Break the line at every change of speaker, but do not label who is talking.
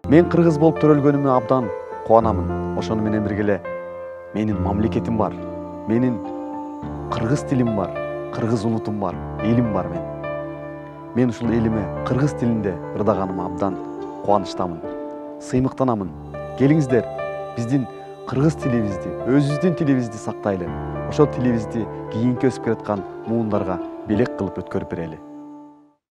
Мен кыргыз болуп төрөлгөнүмө абдан кубанамын. Ошону менен бирге менин мамлекетим бар. Менин кыргыз тилим бар, кыргыз улутум бар, элим бар мен. Мен ушул элиме кыргыз тилинде ырдаганыма абдан кубанычтамын. Сыймыктанамын. Келиңиздер, биздин кыргыз тилибизди, өзүбүздүн тилибизди сактайлы. Ошол тилибизди кийинки өсүп келаткан муундарга белек кылып өткөрүп берели.